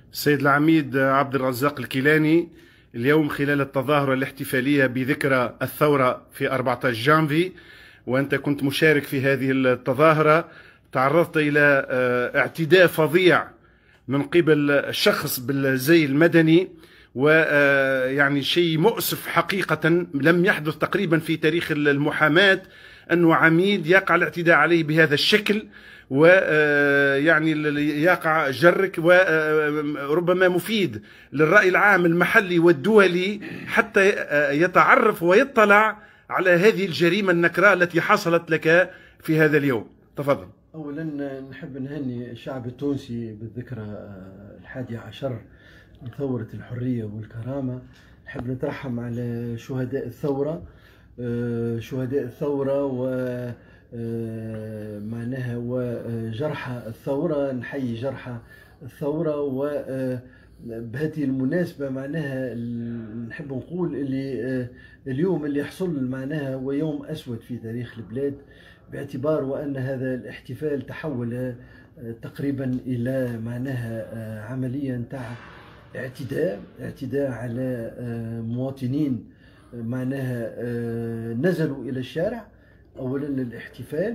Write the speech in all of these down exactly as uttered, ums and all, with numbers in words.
السيد العميد عبد الرزاق الكيلاني، اليوم خلال التظاهرة الاحتفالية بذكرى الثورة في أربعة عشر جانفي، وأنت كنت مشارك في هذه التظاهرة، تعرضت إلى اعتداء فظيع من قبل شخص بالزي المدني، ويعني شيء مؤسف حقيقة. لم يحدث تقريبا في تاريخ المحاماة أنه عميد يقع الاعتداء عليه بهذا الشكل، ويعني يقع جرك، وربما مفيد للرأي العام المحلي والدولي حتى يتعرف ويطلع على هذه الجريمة النكراء التي حصلت لك في هذا اليوم. تفضل. أولا نحب نهني الشعب التونسي بالذكرى الحادي عشر لثورة الحرية والكرامة. نحب نترحم على شهداء الثورة شهداء الثورة و معناها وجرحى الثورة. نحيي جرحى الثورة، وبهذه المناسبة معناها نحب نقول اللي اليوم اللي يحصل معناها هو يوم أسود في تاريخ البلاد، باعتبار وأن هذا الاحتفال تحول تقريبا إلى معناها عملية نتاع اعتداء اعتداء على مواطنين معناها نزلوا إلى الشارع أولا للاحتفال،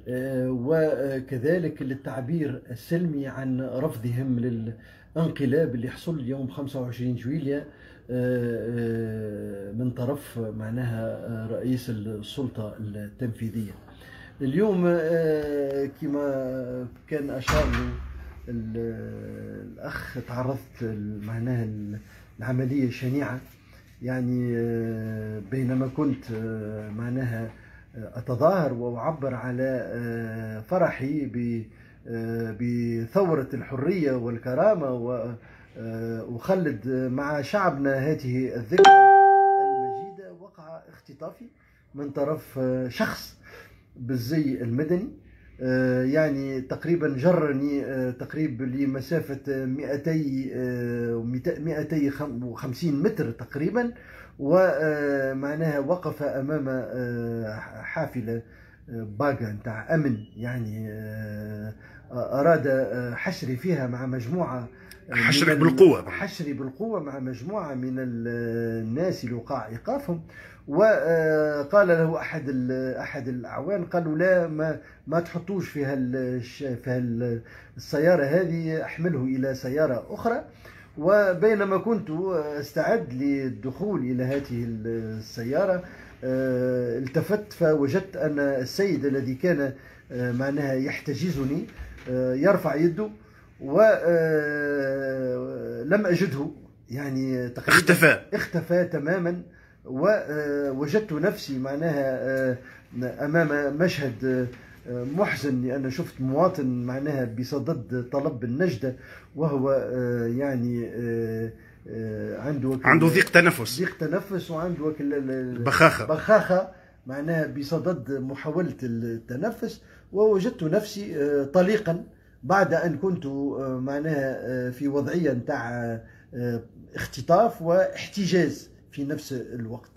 وكذلك للتعبير السلمي عن رفضهم للانقلاب اللي حصل يوم خمسة وعشرين جويلية من طرف معناها رئيس السلطة التنفيذية. اليوم كما كان أشار الأخ، تعرضت معناها العملية شنيعة، يعني بينما كنت معناها أتظاهر وأعبر على فرحي بثورة الحرية والكرامة، وأخلد مع شعبنا هذه الذكرى المجيدة، وقع اختطافي من طرف شخص بالزي المدني، يعني تقريبا جرني تقريبا لمسافة مئتي وخمسين متر تقريبا، ومعناها وقف أمام حافلة باقة نتاع أمن، يعني أراد حشري فيها مع مجموعة حشري بالقوة حشري بالقوة مع مجموعة من الناس اللي وقع إيقافهم. وقال له أحد أحد الأعوان، قالوا لا ما ما تحطوش في في السيارة هذه، أحمله إلى سيارة أخرى. وبينما كنت استعد للدخول إلى هذه السيارة التفت فوجدت أن السيد الذي كان معناها يحتجزني يرفع يده، ولم أجده، يعني تقريبا اختفى اختفى تماما. ووجدت نفسي معناها أمام مشهد محزن، لأن شفت مواطن معناها بصدد طلب النجدة، وهو يعني عنده عنده ضيق تنفس ضيق تنفس وعنده بخاخة بخاخة معناها بصدد محاولة التنفس. ووجدت نفسي طليقا بعد أن كنت معناها في وضعية نتاع اختطاف واحتجاز في نفس الوقت.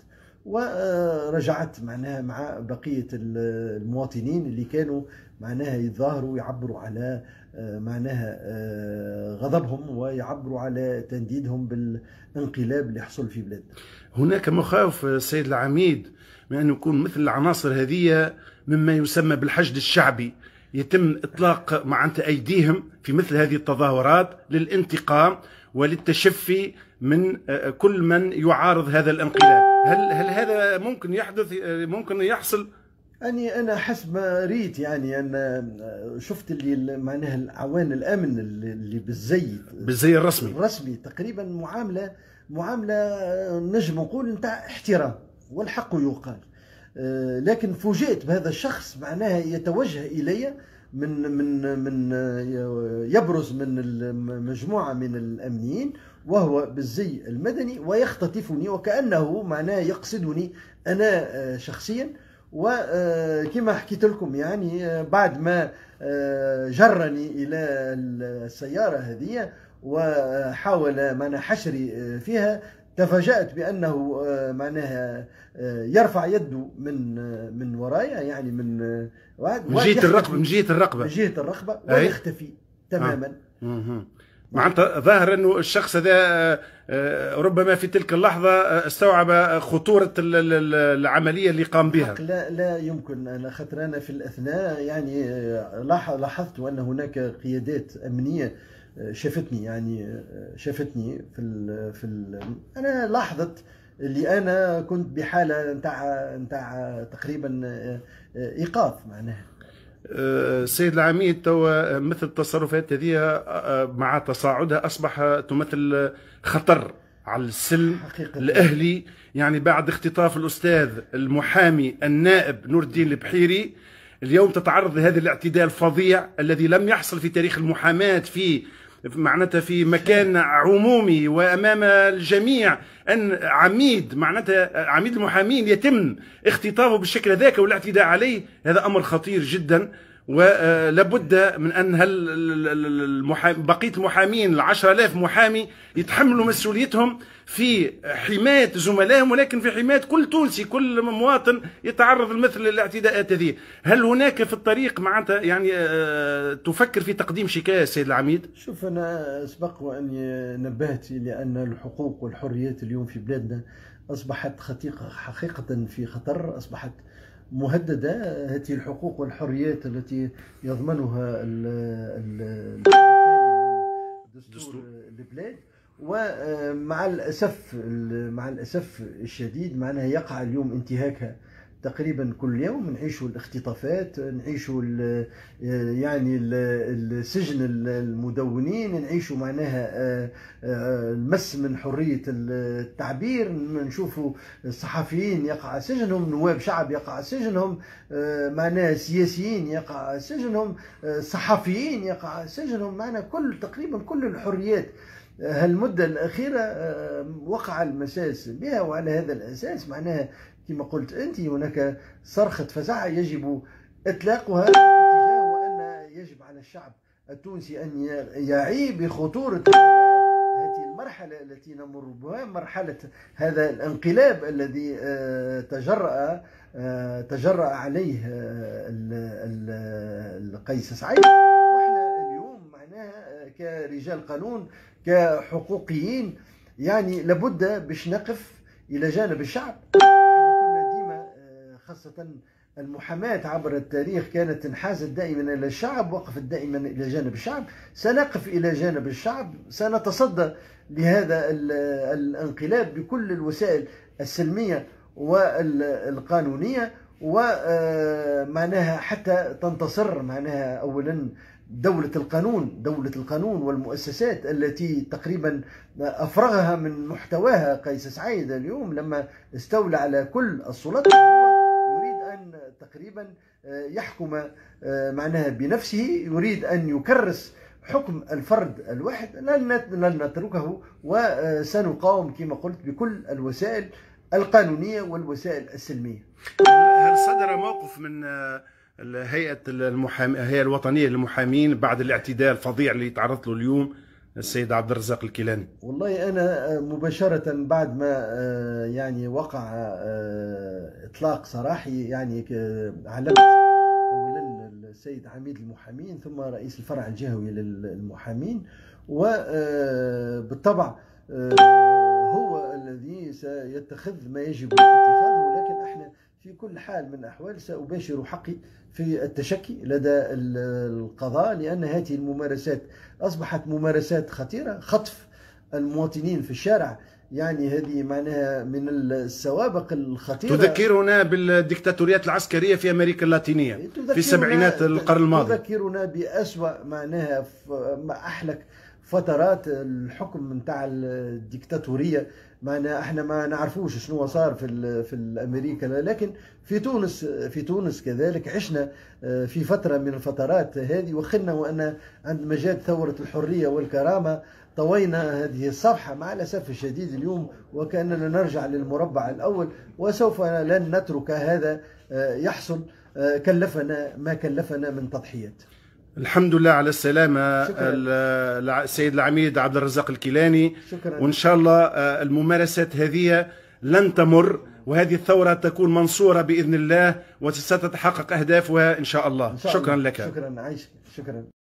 ورجعت معناها مع بقية المواطنين اللي كانوا معناها يتظاهروا ويعبروا على معناها غضبهم ويعبروا على تنديدهم بالانقلاب اللي حصل في بلادنا. هناك مخاوف السيد العميد من أن يكون مثل العناصر هذه مما يسمى بالحشد الشعبي، يتم إطلاق معنات أيديهم في مثل هذه التظاهرات للانتقام وللتشفي من كل من يعارض هذا الانقلاب. هل هل هذا ممكن يحدث، ممكن يحصل؟ أني أنا حسب ما ريت، يعني أنا شفت اللي معناها الأعوان الأمن اللي بالزي بالزي الرسمي الرسمي تقريبا معاملة معاملة نجم نقول نتاع احترام، والحق يقال. لكن فوجئت بهذا الشخص معناها يتوجه إلي من من من يبرز من مجموعة من الأمنيين وهو بالزي المدني، ويختطفني وكأنه معناه يقصدني أنا شخصيا. وكما حكيت لكم يعني بعد ما جرني إلى السيارة هذه وحاول معناه حشري فيها، تفاجأت بأنه معناها يرفع يده من من ورايا، يعني من من جهة الرقبة من جهة الرقبة من جهة الرقبة ويختفي تماما. آه. معناتها ظاهر انه الشخص هذا ربما في تلك اللحظه استوعب خطوره العمليه اللي قام بها. لا لا يمكن، انا خاطر انا في الاثناء يعني لاحظت ان هناك قيادات امنيه شافتني، يعني شافتني في ال في ال انا لاحظت اللي انا كنت بحاله نتاع نتاع تقريبا ايقاف معناها. السيد العميد، توا مثل التصرفات هذه مع تصاعدها اصبح تمثل خطر على السلم الاهلي، يعني بعد اختطاف الاستاذ المحامي النائب نور الدين البحيري اليوم تتعرض لهذا الاعتداء الفظيع الذي لم يحصل في تاريخ المحاماة في معناتها في مكان عمومي وامام الجميع، ان عميد معناتها عميد المحامين يتم اختطافه بالشكل ذاك والاعتداء عليه. هذا امر خطير جدا، ولابد من ان هل المحام... بقيه المحامين العشرة آلاف محامي يتحملوا مسؤوليتهم في حمايه زملائهم، ولكن في حمايه كل تونسي، كل مواطن يتعرض لمثل الاعتداءات هذه. هل هناك في الطريق معناتها يعني تفكر في تقديم شكايه سيد العميد؟ شوف، انا سبق واني نبهت لان الحقوق والحريات اليوم في بلادنا اصبحت خطيقه حقيقه في خطر، اصبحت مهددة. هذه الحقوق والحريات التي يضمنها دستور البلاد، ومع الأسف مع الأسف الشديد معناها يقع اليوم انتهاكها تقريبا كل يوم. نعيشوا الاختطافات، نعيشوا يعني السجن المدونين، نعيشوا معناها المس من حرية التعبير، نشوفوا الصحفيين يقع سجنهم، نواب شعب يقع سجنهم، معناها سياسيين يقع سجنهم، صحفيين يقع سجنهم، معناها كل تقريبا كل الحريات. هالمدة الأخيرة وقع المساس بها، وعلى هذا الأساس معناها كما قلت أنت هناك صرخة فزع يجب إطلاقها، اتجاه وأن يجب على الشعب التونسي أن يعي بخطورة هذه المرحلة التي نمر بها، مرحلة هذا الانقلاب الذي تجرأ تجرأ عليه قيس سعيد. وإحنا اليوم معناها كرجال قانون كحقوقيين يعني لابد باش نقف إلى جانب الشعب. خاصة المحاماة عبر التاريخ كانت انحازت دائما إلى الشعب، وقفت دائما إلى جانب الشعب. سنقف إلى جانب الشعب، سنتصدى لهذا الانقلاب بكل الوسائل السلمية والقانونية، ومعناها حتى تنتصر معناها أولا دولة القانون، دولة القانون والمؤسسات التي تقريبا أفرغها من محتواها قيس سعيد اليوم لما استولى على كل السلطات. تقريبا يحكم معناها بنفسه، يريد أن يكرس حكم الفرد الواحد. لن نتركه، وسنقاوم كما قلت بكل الوسائل القانونية والوسائل السلمية. هل صدر موقف من هيئة المحامي الهيئة الوطنية للمحامين بعد الاعتداء الفظيع اللي تعرضت له اليوم السيد عبد الرزاق الكيلاني؟ والله أنا مباشرة بعد ما يعني وقع إطلاق سراحي يعني علمت أولا السيد عميد المحامين ثم رئيس الفرع الجهوي للمحامين، وبالطبع هو الذي سيتخذ ما يجب اتخاذه. ولكن احنا في كل حال من الأحوال سأباشر حقي في التشكي لدى القضاء، لأن هذه الممارسات أصبحت ممارسات خطيرة. خطف المواطنين في الشارع يعني هذه معناها من السوابق الخطيرة، تذكرنا بالديكتاتوريات العسكرية في أمريكا اللاتينية في سبعينات القرن الماضي، تذكرنا بأسوأ معناها أحلك فترات الحكم نتاع الديكتاتورية. معنا احنا ما نعرفوش شنو صار في في امريكا، لكن في تونس في تونس كذلك عشنا في فتره من الفترات هذه، وخلنا وان عندما جاءت ثوره الحريه والكرامه طوينا هذه الصفحه. مع الاسف الشديد اليوم وكاننا نرجع للمربع الاول، وسوف لن نترك هذا يحصل، كلفنا ما كلفنا من تضحيات. الحمد لله على السلامة السيد العميد عبد الرزاق الكيلاني. شكرا. وإن شاء الله الممارسات هذه لن تمر، وهذه الثورة تكون منصورة بإذن الله وستتحقق أهدافها إن شاء الله. إن شاء شكرا الله. لك. شكرا عايش. شكرا.